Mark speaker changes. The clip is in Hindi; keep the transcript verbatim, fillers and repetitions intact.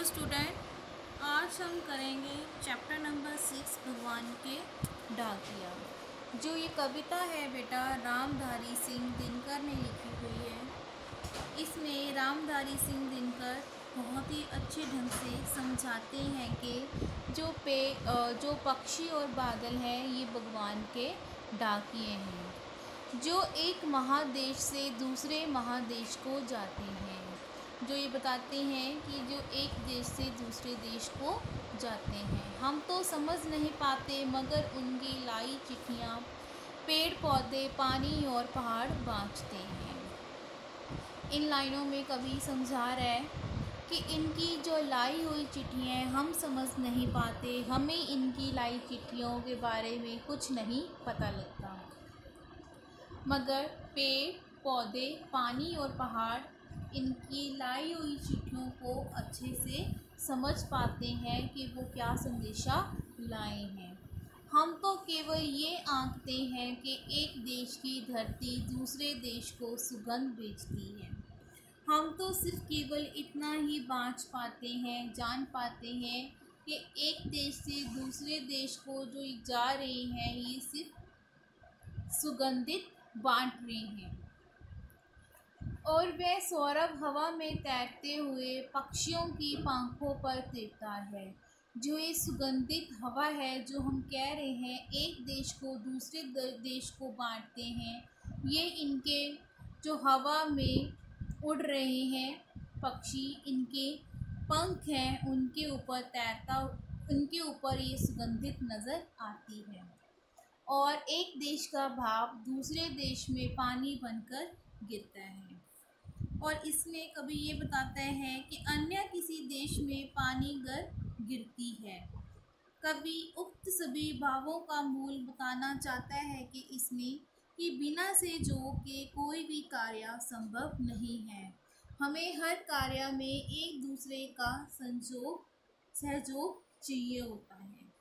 Speaker 1: हेलो स्टूडेंट, आज हम करेंगे चैप्टर नंबर सिक्स भगवान के डाकिया। जो ये कविता है बेटा रामधारी सिंह दिनकर ने लिखी हुई है। इसमें रामधारी सिंह दिनकर बहुत ही अच्छे ढंग से समझाते हैं कि जो पे जो पक्षी और बादल हैं ये भगवान के डाकिए हैं, जो एक महादेश से दूसरे महादेश को जाते हैं। जो ये बताते हैं कि जो एक देश से दूसरे देश को जाते हैं, हम तो समझ नहीं पाते मगर उनकी लाई चिट्ठियाँ पेड़ पौधे पानी और पहाड़ बाँचते हैं। इन लाइनों में कवि समझा रहा है कि इनकी जो लाई हुई चिट्ठियाँ हैं हम समझ नहीं पाते, हमें इनकी लाई चिट्ठियों के बारे में कुछ नहीं पता लगता, मगर पेड़ पौधे पानी और पहाड़ इनकी लाई हुई चिट्ठियों को अच्छे से समझ पाते हैं कि वो क्या संदेशा लाए हैं। हम तो केवल ये आंकते हैं कि एक देश की धरती दूसरे देश को सुगंध बेचती है। हम तो सिर्फ केवल इतना ही बाँच पाते हैं, जान पाते हैं कि एक देश से दूसरे देश को जो जा रहे हैं ये सिर्फ सुगंधित बाँट रहे हैं, और वह सौरभ हवा में तैरते हुए पक्षियों की पंखों पर तैरता है। जो ये सुगंधित हवा है जो हम कह रहे हैं एक देश को दूसरे देश को बांटते हैं, ये इनके जो हवा में उड़ रहे हैं पक्षी, इनके पंख हैं उनके ऊपर तैरता उनके ऊपर ये सुगंधित नज़र आती है। और एक देश का भाव दूसरे देश में पानी बनकर गिरता है। और इसमें कभी ये बताते हैं कि अन्य किसी देश में पानी गर गिरती है। कवि उक्त सभी भावों का मूल बताना चाहता है कि इसमें कि बिना सहयोग के कोई भी कार्य संभव नहीं है। हमें हर कार्य में एक दूसरे का संयोग सहयोग चाहिए होता है।